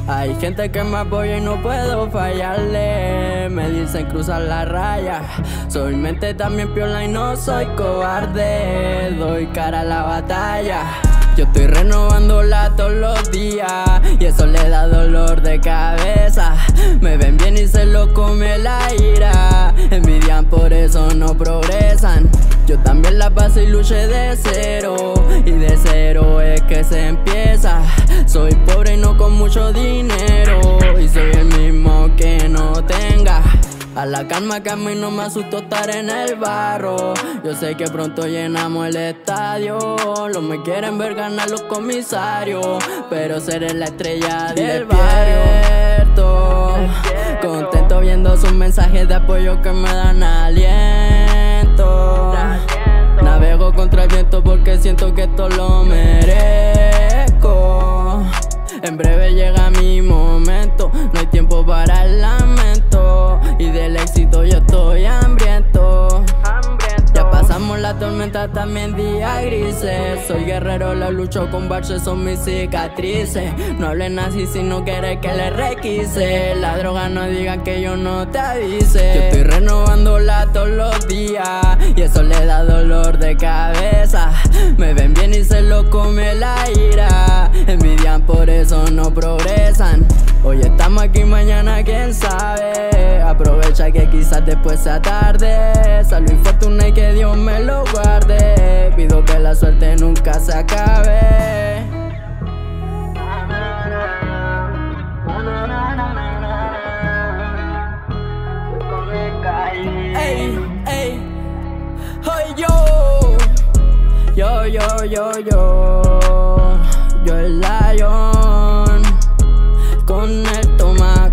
Hay gente que me apoya y no puedo fallarle. Me dicen cruzar la raya. Soy mente también piola y no soy cobarde. Doy cara a la batalla. Yo estoy renovándola todos los días y eso le da dolor de cabeza. Me ven bien y se lo come la ira. Envidian, por eso no progresan. Yo también la pasé y luché de cero, y de cero es que se empieza. Soy pobre y no con mucho dinero, y soy el mismo que no tenga. A la calma que a mí no me asusto estar en el barro. Yo sé que pronto llenamos el estadio. Los me quieren ver ganar los comisarios, pero seré la estrella del barrio. Contento viendo sus mensajes de apoyo que me dan aliento. Navego contra el viento porque siento que esto lo merezco. En breve llega mi momento, no hay tiempo para el lamento, y del éxito yo estoy hambriento. Ya pasamos la tormenta, también días grises. Soy guerrero, la lucho con baches, son mis cicatrices. No hablen así si no quieres que le requise. La droga no diga que yo no te avise. Yo estoy renovándola todos los días y eso le da dolor de cabeza. Me ven bien y se lo come la ira. Envidian, por eso no progresan. Hoy estamos aquí, mañana quién sabe. Aprovecha que quizás después sea tarde. Salud y fortuna y que Dios me lo guarde. Pido que la suerte nunca se acabe. Ey, ey, soy yo. Yo el Lion. Con el toma,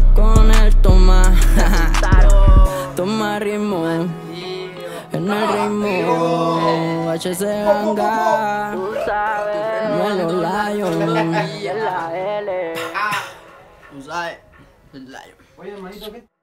toma ritmo. En el ritmo, HC Ganga, Melo Lion. Tú sabes, el Lion. Oye, hermanito, ¿qué?